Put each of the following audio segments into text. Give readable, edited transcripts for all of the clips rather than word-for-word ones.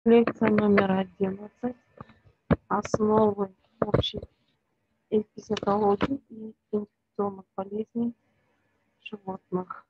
Лекция номер 11. Основы общей эпизиотологии и инфекционных болезней животных.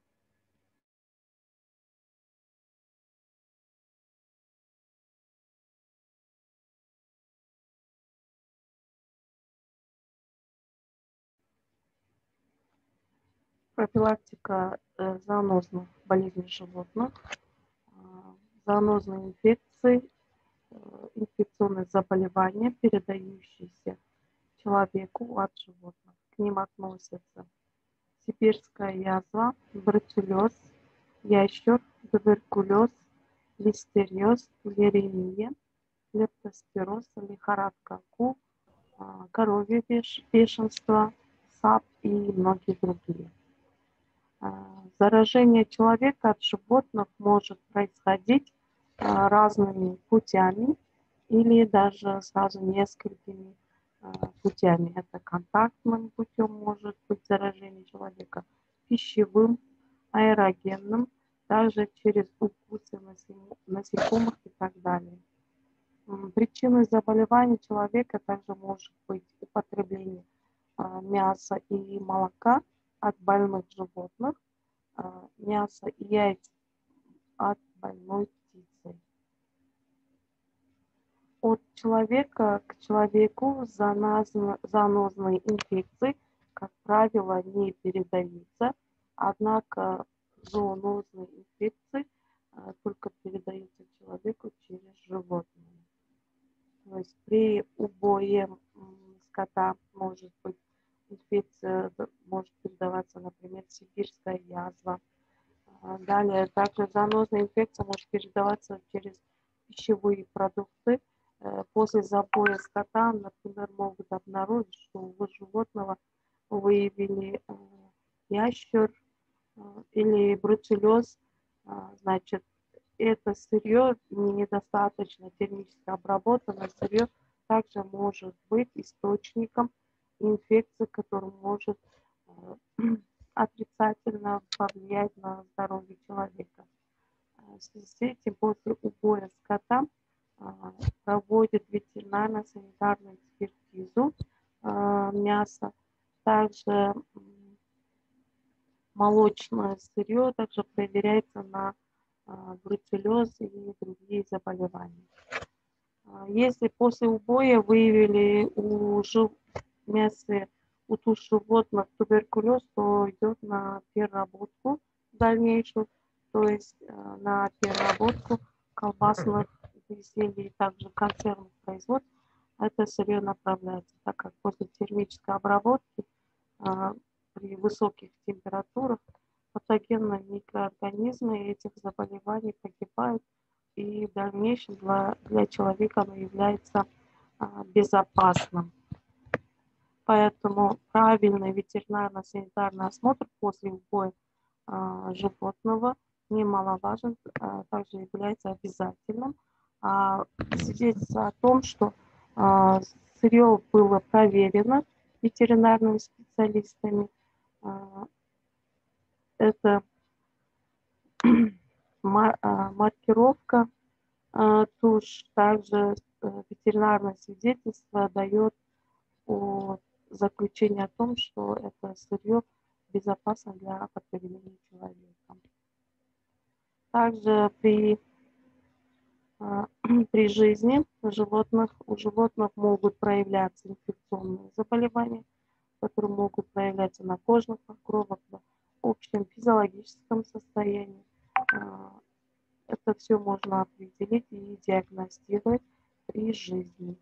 Профилактика зоонозных болезней животных, зоонозные инфекции, инфекционные заболевания, передающиеся человеку от животных. К ним относятся сибирская язва, бруцеллез, ящер, туберкулез, листериоз, филаримия, лептоспироз, лихорадка КУ, коровье бешенство, САП и многие другие. Заражение человека от животных может происходить разными путями или даже сразу несколькими путями. Это контактным путем может быть заражение человека, пищевым, аэрогенным, также через укусы насекомых и так далее. Причиной заболевания человека также может быть употребление мяса и молока от больных животных, мяса и яиц от больной птицы. От человека к человеку зоонозные инфекции, как правило, не передаются, однако зоонозные инфекции только передаются человеку через животное. То есть при убое скота может быть инфекция, может передаваться, например, сибирская язва. Далее также зоонозная инфекция может передаваться через пищевые продукты. После забоя скота, например, могут обнаружить, что у животного выявили ящер или бруцеллез, значит, это сырье недостаточно термически обработанное сырье также может быть источником инфекции, который может отрицательно повлиять на здоровье человека. В связи с этим после убоя скота проводит ветеринарно-санитарную экспертизу мяса, также молочное сырье также проверяется на бруцеллез и другие заболевания. Если после убоя выявили у мяса у туш животных туберкулез, то идет на переработку дальнейшую, то есть на переработку колбасных изделий, также консервных производств. Это сырье направляется, так как после термической обработки при высоких температурах патогенные микроорганизмы этих заболеваний погибают, и в дальнейшем для человека оно является безопасным. Поэтому правильный ветеринарно-санитарный осмотр после убоя животного немаловажен, также является обязательным. Свидетельство о том, что сырье было проверено ветеринарными специалистами, это маркировка туш, также ветеринарное свидетельство дает о заключении о том, что это сырье безопасно для потребления человека. Также при жизни у животных могут проявляться инфекционные заболевания, которые могут проявляться на кожных покровах, в общем физиологическом состоянии. Это все можно определить и диагностировать при жизни.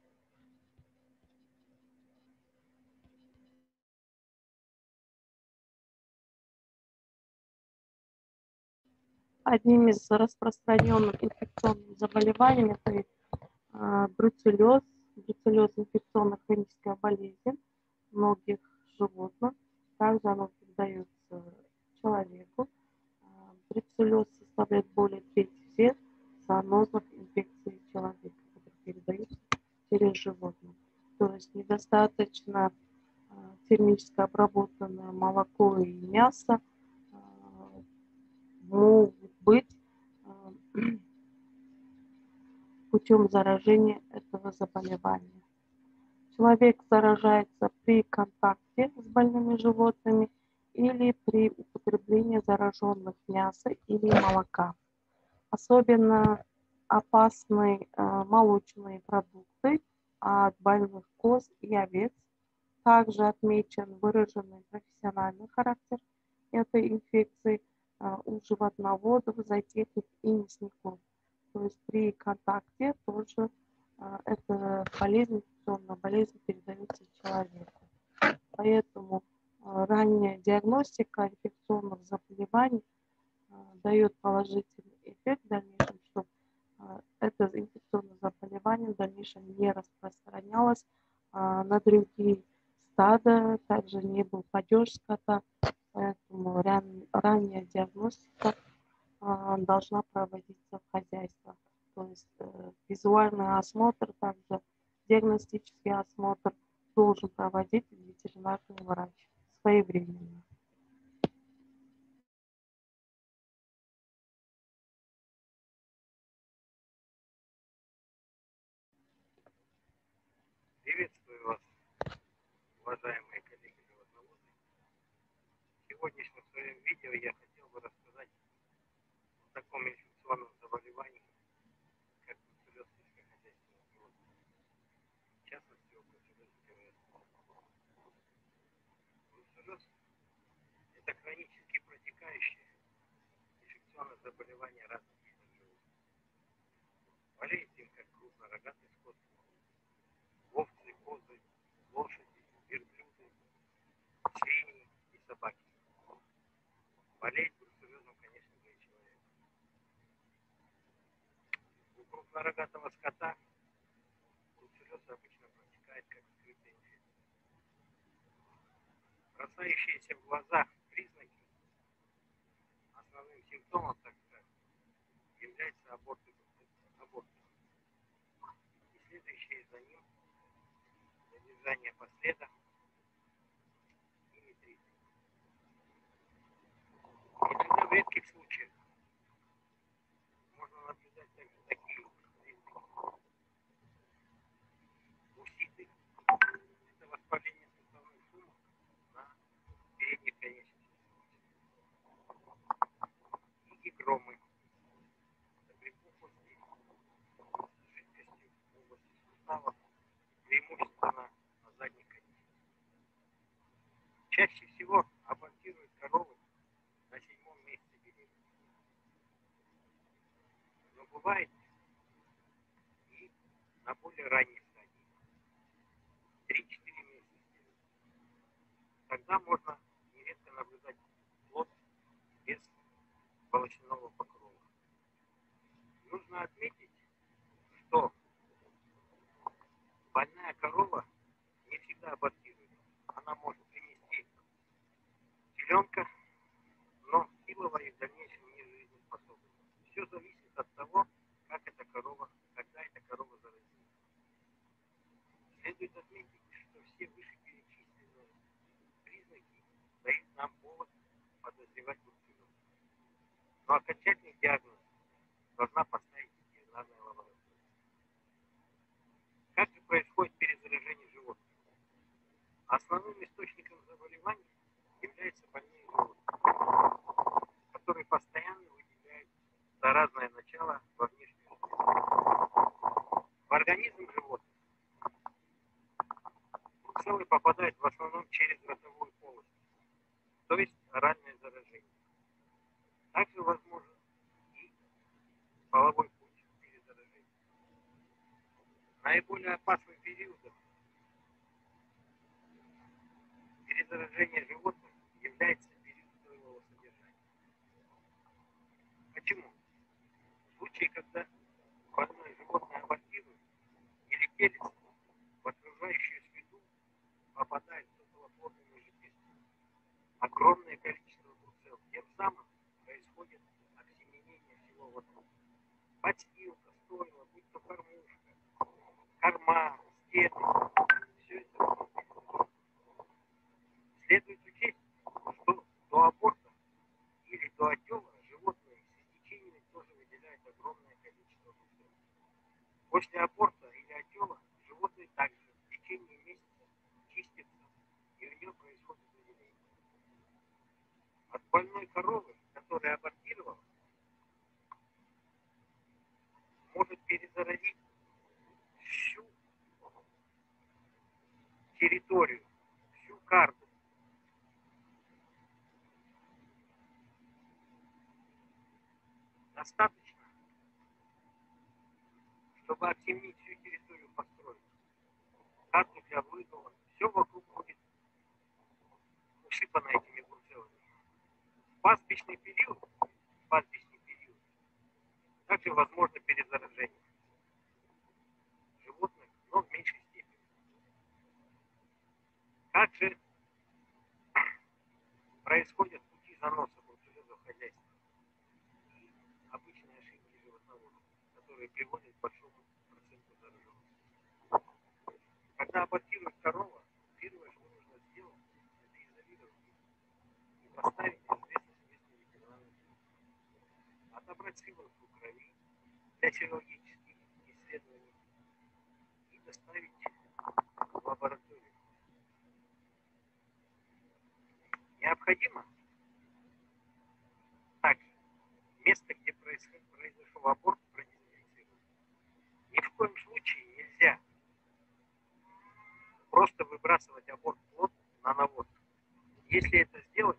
Одним из распространенных инфекционных заболеваний это бруцеллез инфекционная хроническая болезнь многих животных. Также оно передается человеку. Бруцеллез составляет более трети всех зоонозных инфекций человека, которые передаются через животных. То есть недостаточно термически обработанное молоко и мясо могут быть путем заражения этого заболевания. Человек заражается при контакте с больными животными или при употреблении зараженных мяса или молока. Особенно опасны молочные продукты от больных коз и овец. Также отмечен выраженный профессиональный характер этой инфекции у животноводов, зоотехников и мясников. То есть при контакте тоже эта болезнь, инфекционная болезнь передается человеку. Поэтому ранняя диагностика инфекционных заболеваний дает положительный эффект в дальнейшем, что это инфекционное заболевание в дальнейшем не распространялось на другие стада, также не был падеж скота, поэтому ранняя диагностика должна проводиться в хозяйстве. То есть визуальный осмотр, также диагностический осмотр должен проводить ветеринарный врач своевременно. Приветствую вас, уважаемые коллеги-животноводы. В сегодняшнем своем видео я хотел бы рассказать о таком инфекционном заболевании, как бруцеллез сельскохозяйственных животных, в частности о бруцеллезе ГВС. Бруцеллез – это хронически протекающее инфекционное заболевание разных видов животных. Болеет им как крупнорогатый скот, овцы, козы, лошади, верблюды, свиньи и собаки. Болеет бруцеллезом, конечно же, и человек. У крупнорогатого скота бруцеллез обычно протекает как скрытая инфекция. Бросающиеся в глаза признаки, основным симптомом, так сказать, является аборт. И следующие за ним задержание по следам и метризм. Иногда в редких случаях можно наблюдать также такие признаки. Уситы – это воспаление суставных сумок на передних конечностях. И гигромы – это припухлости с жидкостью в области суставов, преимущественно на задних конечностях. Чаще всего абортируют коровы на 7-м месяце беременности. Но бывает и на более ранней стадии, 3-4 месяца. Тогда можно нередко наблюдать плод без волосяного покрова. Нужно отметить, что больная корова не всегда абортирует. Она может принести теленка, но силовая и в дальнейшем не жизнеспособна. Все зависит от того, как эта корова, когда эта корова заразилась. Следует отметить, что все вышеперечисленные признаки дают нам повод подозревать бруцеллез. Но окончательный диагноз должна поставить ветеринарная лаборатория. Как же происходит перезаражение животных? Основным источником заболеваний является больные животные, которые постоянно выделяют заразное начало во внешнюю среду. В организм животных бруцеллы попадают в основном через ротовую полость, то есть оральное заражение. Также возможен и половой путь перезаражения. Наиболее опасным периодом перезаражения животных является период стоевого содержания. Почему? В случае, когда больное животное абортирует или пелится, в окружающую среду попадает околоплодными жидкостями огромное количество бруцелл. Тем самым происходит оксеменение всего вокруг. Подстилка, стойла, будь то кормушка, корма, стены, все это можно перезаражать. Следует учесть, что После аборта или отела животное также в течение месяца чистится, и у нее происходит выделение. От больной коровы, которая абортировала, может перезаразить всю территорию, всю карту. Достаточно, чтобы оттемнить всю территорию построить. Карту для выгула. Все вокруг будет усыпано этими бруцеллами. Пастбищный период, также возможно перезаражение животных, но в меньшей степени. Как же происходят пути заноса бруцеллеза в хозяйстве и обычные ошибки животноводов, которые приводят к большому проценту зараженности. Когда абортирует корова, первое, что нужно сделать, это изолировать и поставить известность местной ветеринарной службы. Отобрать сыворотку крови для серологических исследований и доставить в лабораторию. Необходимо также место, где произошел аборт, продезинфицировать. Ни в коем случае нельзя просто выбрасывать аборт плод на навоз. Если это сделать,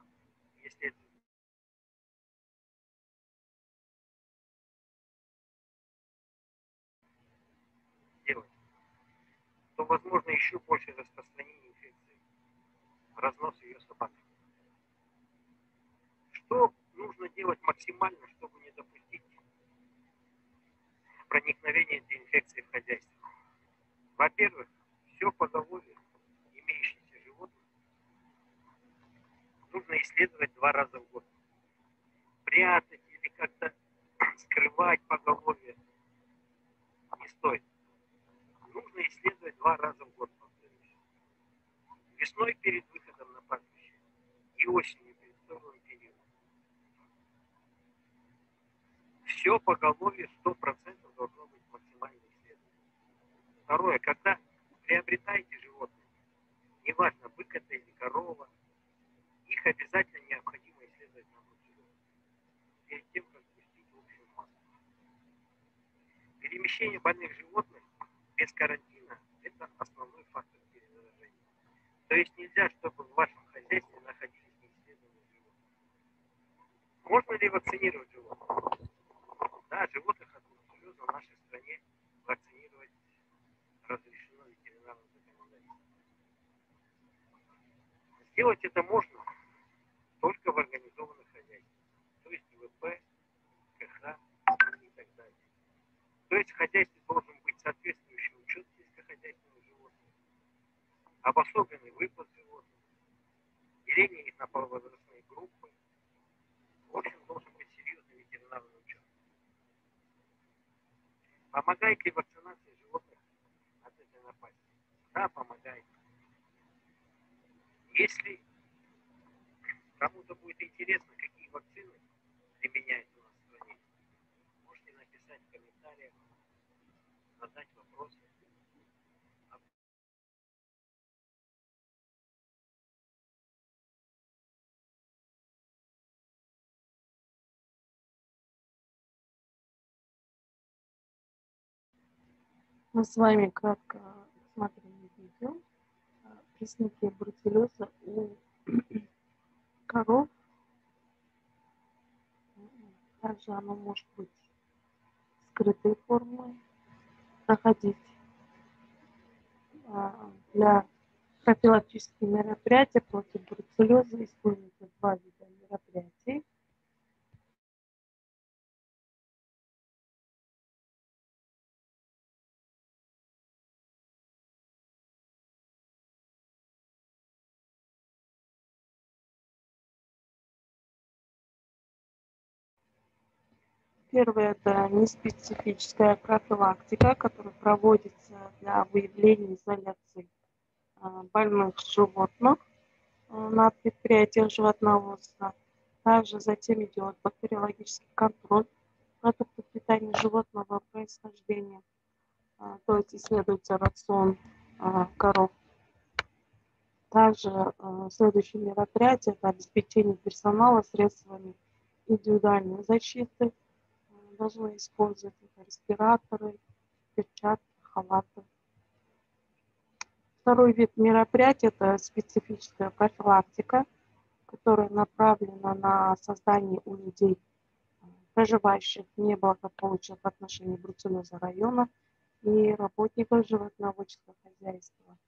то возможно еще больше распространение инфекции, разнос ее собакам. Что нужно делать максимально, чтобы не допустить проникновения этой инфекции в хозяйство? Во-первых, все поголовье имеющихся животных нужно исследовать 2 раза в год. Прятать или как-то скрывать поголовье не стоит. Нужно исследовать 2 раза в год, повторюсь. Весной перед выходом на пастбище и осенью перед сторовым периодом. Все поголовье 100% должно быть максимально исследовано. Второе, когда приобретаете животное, неважно, бык это или корова, их обязательно необходимо исследовать на бруцеллезу перед тем, как пустить в общую массу. Перемещение больных животных без карантина – это основной фактор перезаражения. То есть нельзя, чтобы в вашем хозяйстве находились неисследованные животные. Можно ли вакцинировать животных? Да, животных от бруцеллеза в нашей стране вакцинировать разрешено ветеринарным законодательством. Сделать это можно только в организованных хозяйствах, то есть ВП, КХ и так далее. То есть в хозяйстве должен быть соответствующий учет сельскохозяйственных животных, обособленный выпас животных, деление их на полувозрастные группы. В общем, должен быть серьезный ветеринарный учет. Помогает ли вакцинация животных от этой напасти? Да, помогает. Если кому-то будет интересно, какие вакцины применяются у нас в стране, можете написать в комментариях, задать вопросы. Мы с вами кратко смотрели видео признаки бруцеллеза у коров. Также оно может быть скрытой формой, проходить для профилактических мероприятий против бруцеллеза используются 2 вида мероприятий. Первое – это неспецифическая профилактика, которая проводится для выявления изоляции больных животных на предприятиях животноводства. Также затем идет бактериологический контроль продуктов питания животного происхождения. то есть исследуется рацион коров. Также следующее мероприятие – это обеспечение персонала средствами индивидуальной защиты. Должны использовать респираторы, перчатки, халаты. Второй вид мероприятий – это специфическая профилактика, которая направлена на создание у людей, проживающих в неблагополучных в отношении бруцеллеза района и работников животноводческого хозяйства,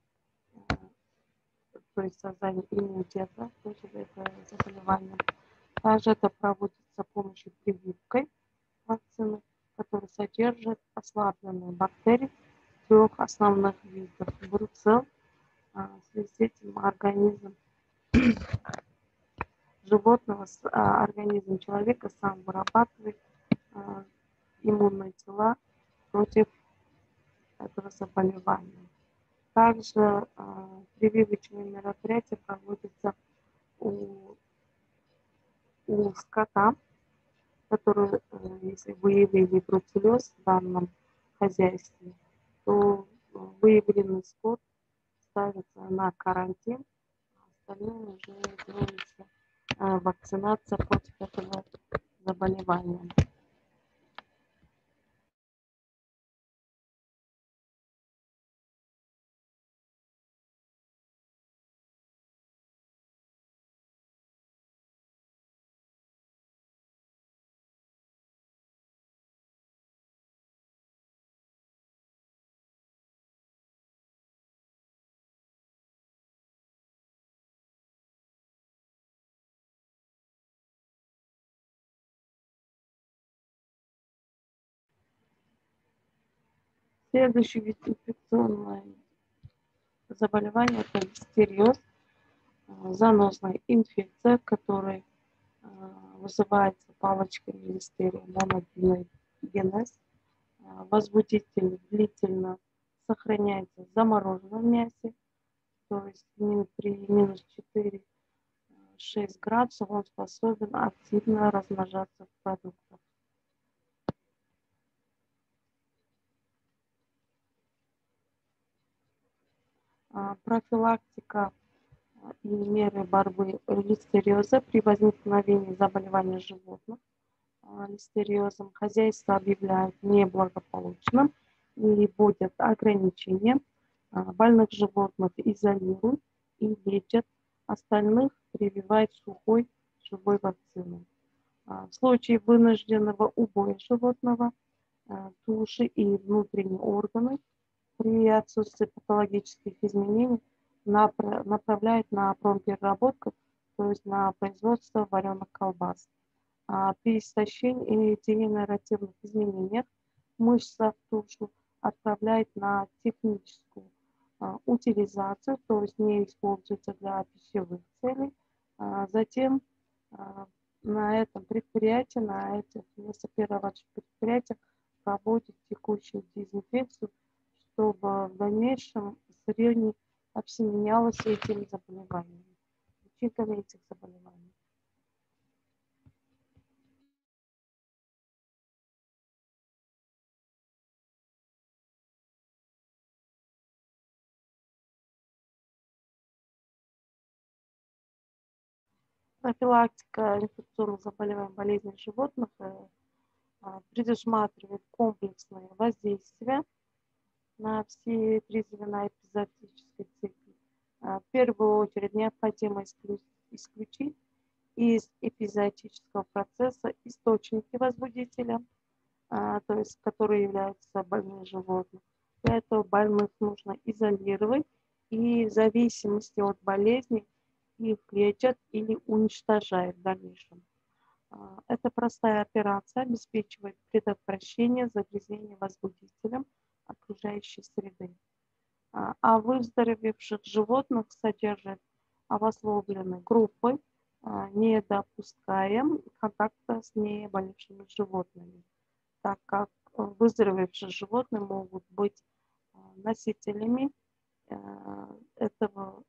то есть создание иммунитета против этого заболевания. Также это проводится с помощью прививкой вакцины, которая содержит ослабленные бактерии трех основных видов бруцелл. В связи с этим организм животного, организм человека сам вырабатывает иммунные тела против этого заболевания. Также прививочные мероприятия проводятся у скота, который, если выявили бруцеллез в данном хозяйстве, то выявленный скот ставится на карантин, а остальным уже делается вакцинация против этого заболевания. Следующий вид инфекционное заболевание – это листериоз, заносная инфекция, которая вызывается палочками листерия моногенез. Возбудитель длительно сохраняется в замороженном мясе, то есть при минус 4-6 градусов он способен активно размножаться в продуктах. Профилактика и меры борьбы листериоза при возникновении заболевания животных листериозом хозяйство объявляют неблагополучным и вводят ограничения. Больных животных изолируют и лечат, остальных прививают сухой живой вакциной. В случае вынужденного убоя животного туши и внутренние органы при отсутствии патологических изменений направляют на промпереработку, то есть на производство вареных колбас. При истощении и дегенеративных изменениях мышца в тушу отправляет на техническую утилизацию, то есть не используется для пищевых целей. Затем на этом предприятии, на этих мясоперерабатывающих предприятиях проводят текущую дезинфекцию, чтобы в дальнейшем сырье не обсеменялось этими заболеваниями, причинами этих заболеваний. Профилактика инфекционных заболеваний, болезней животных предусматривает комплексное воздействие на все три звена эпизоотической цикли. В первую очередь необходимо исключить из эпизоотического процесса источники возбудителя, то есть которые являются больными животными. Для этого больных нужно изолировать, и в зависимости от болезни их лечат или уничтожают в дальнейшем. Эта простая операция обеспечивает предотвращение загрязнения возбудителем окружающей среды. А выздоровевших животных содержат обусловленной группой, не допуская контакта с неболевшими животными, так как выздоровевшие животные могут быть носителями этого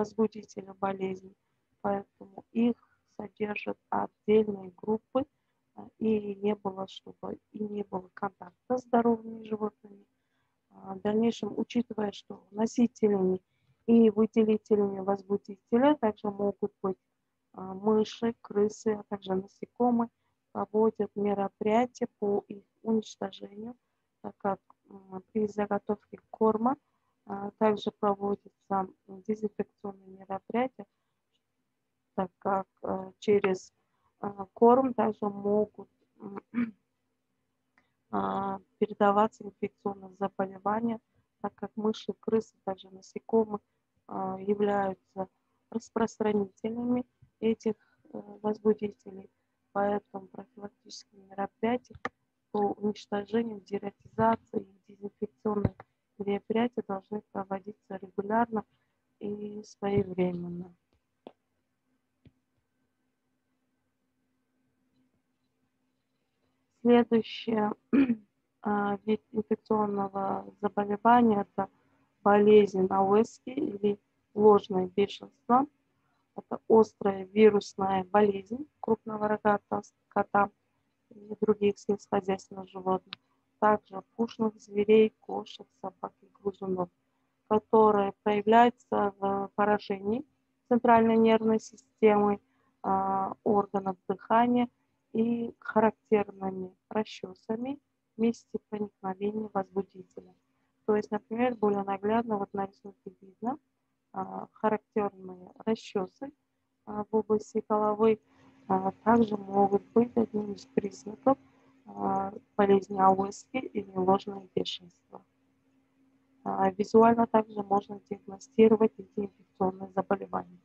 возбудителя болезни, поэтому их содержат отдельные группы и не было, контакта с здоровыми животными. В дальнейшем, учитывая, что носителями и выделителями возбудителя также могут быть мыши, крысы, а также насекомые, проводят мероприятия по их уничтожению, так как при заготовке корма также проводятся дезинфекционные мероприятия, так как через корм также могут передаваться инфекционные заболевания, так как мыши, крысы, также насекомые являются распространителями этих возбудителей. Поэтому профилактические мероприятия по уничтожению, дератизации и дезинфекционные мероприятия должны проводиться регулярно и своевременно. Следующее вид инфекционного заболевания – это болезнь Ауэски или ложное бешенство. Это острая вирусная болезнь крупного рогатого скота и других сельскохозяйственных животных, также пушных зверей, кошек, собак и грызунов, которая проявляется в поражении центральной нервной системы, органов дыхания и характерными расчесами в месте проникновения возбудителя. То есть, например, более наглядно вот на рисунке видно характерные расчесы в области головы. Также могут быть одним из признаков болезни Ауэски или ложное бешенство. Визуально также можно диагностировать эти инфекционные заболевания.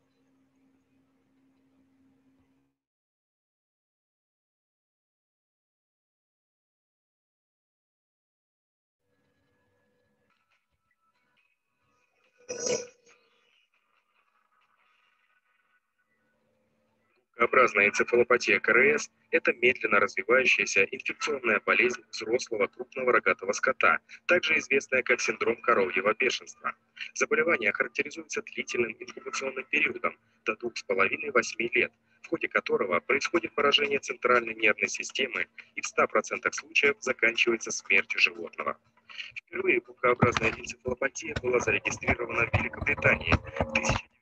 Гукообразная энцефалопатия КРС – это медленно развивающаяся инфекционная болезнь взрослого крупного рогатого скота, также известная как синдром коровьего бешенства. Заболевание характеризуется длительным инкубационным периодом до 2,5–8 лет, в ходе которого происходит поражение центральной нервной системы и в 100% случаев заканчивается смертью животного. Впервые гукообразная энцефалопатия была зарегистрирована в Великобритании в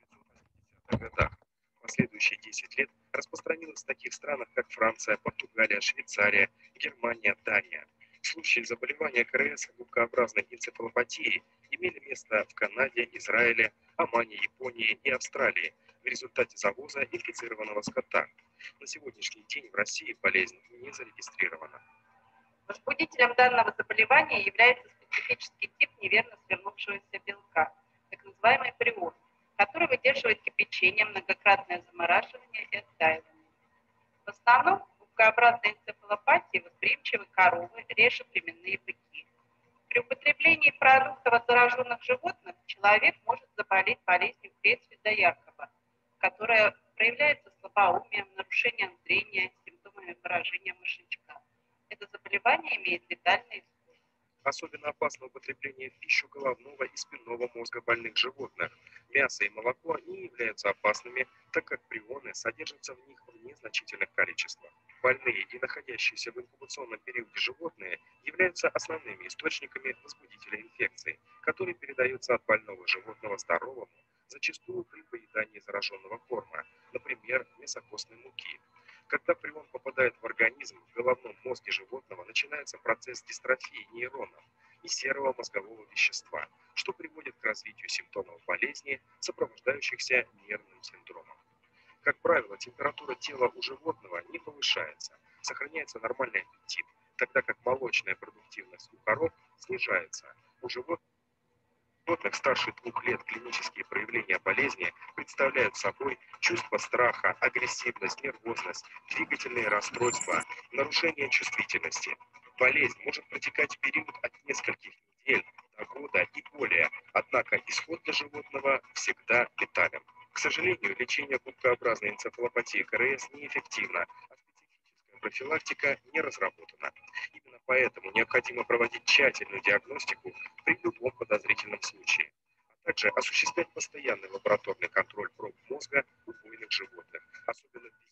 1980-х годах. В последующие 10 лет распространилась в таких странах, как Франция, Португалия, Швейцария, Германия, Дания. Случаи заболевания КРС гукообразной энцефалопатией имели место в Канаде, Израиле, Омане, Японии и Австралии в результате завоза инфицированного скота. На сегодняшний день в России болезнь не зарегистрирована. Возбудителем данного заболевания является специфический тип неверно свернувшегося белка, так называемый прион, который выдерживает кипячение, многократное замораживание и оттаивание. В основном в гукообразной энцефалопатии восприимчивы коровы, реже племенные быки. При употреблении продуктов от зараженных животных человек может заболеть болезнью Крейцфельда Якоба, которая проявляется слабоумием, нарушением зрения, симптомами поражения мозжечка. Это заболевание имеет летальный исход. Особенно опасно употребление в пищу головного и спинного мозга больных животных. Мясо и молоко не являются опасными, так как прионы содержатся в них в незначительных количествах. Больные и находящиеся в инкубационном периоде животные являются основными источниками возбудителя инфекции, который передается от больного животного здоровому, зачастую при поедании зараженного корма, например, мясокостной муки. Когда прион попадает в организм, в головном мозге животного начинается процесс дистрофии нейронов и серого мозгового вещества, что приводит к развитию симптомов болезни, сопровождающихся нервным синдромом. Как правило, температура тела у животного не повышается, сохраняется нормальный аппетит, тогда как молочная продуктивность у коров снижается. У животных старше 2 лет клинические проявления болезни представляют собой чувство страха, агрессивность, нервозность, двигательные расстройства, нарушение чувствительности. Болезнь может протекать в период от нескольких недель до года и более, однако исход для животного всегда летален. К сожалению, лечение губкообразной энцефалопатии КРС неэффективно, а специфическая профилактика не разработана. Именно поэтому необходимо проводить тщательную диагностику при любом подозрительном случае, а также осуществлять постоянный лабораторный контроль проб мозга у буйных животных, особенно введенных из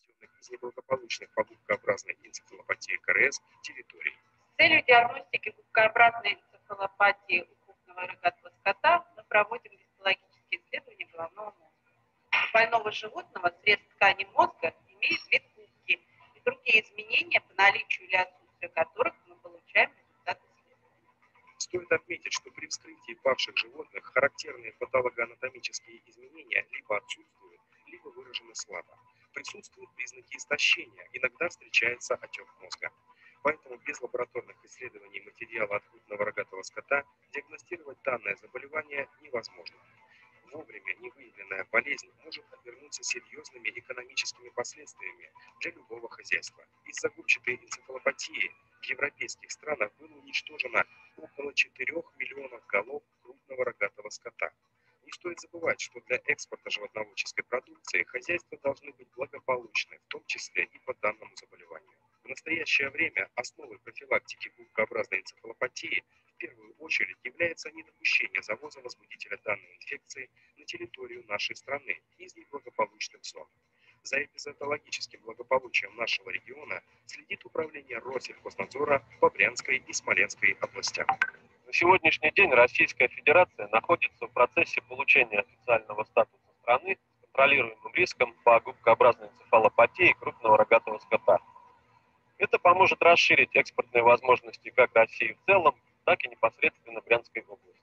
из неблагополучных по губкообразной энцефалопатии КРС территорий. С целью диагностики губкообразной энцефалопатии у крупного рогатого скота мы проводим гистологические исследования головного мозга. У больного животного срез ткани мозга имеет вид губки и другие изменения, по наличию или отсутствию которых мы получаем результаты исследования. Стоит отметить, что при вскрытии павших животных характерные патологоанатомические изменения либо отсутствуют, либо выражены слабо. Присутствуют признаки истощения, иногда встречается отек мозга. Поэтому без лабораторных исследований материала от крупного рогатого скота диагностировать данное заболевание невозможно. Вовремя невыявленная болезнь может обернуться серьезными экономическими последствиями для любого хозяйства. Из-за губчатой энцефалопатии в европейских странах было уничтожено около 4 миллионов голов крупного рогатого скота. Не стоит забывать, что для экспорта животноводческой продукции хозяйства должны быть благополучны, в том числе и по данному заболеванию. В настоящее время основой профилактики губкообразной энцефалопатии в первую очередь является недопущение завоза возбудителя данной инфекции на территорию нашей страны из неблагополучных зон. За эпизоотологическим благополучием нашего региона следит управление Россельхознадзора по Брянской и Смоленской областям. На сегодняшний день Российская Федерация находится в процессе получения официального статуса страны с контролируемым риском по губкообразной энцефалопатии крупного рогатого скота. Это поможет расширить экспортные возможности как России в целом, так и непосредственно Брянской области.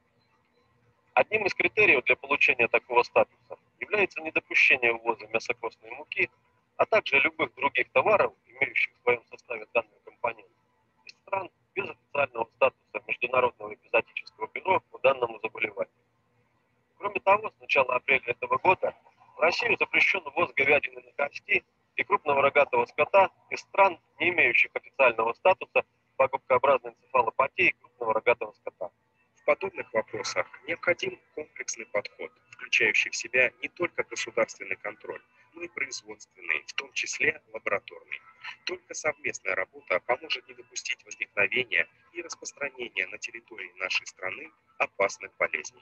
Одним из критериев для получения такого статуса является недопущение ввоза мясокостной муки, а также любых других товаров, имеющих в своем составе данный компонент, из стран без официального статуса Международного эпизоотического бюро по данному заболеванию. Кроме того, с начала апреля этого года в Россию запрещен ввоз говядины на кости и крупного рогатого скота из стран, не имеющих официального статуса по губкообразной энцефалопатии крупного рогатого скота. В подобных вопросах необходим комплексный подход, включающий в себя не только государственный контроль, но и производственный, в том числе лабораторный. Только совместная работа поможет не допустить возникновения и распространения на территории нашей страны опасных болезней.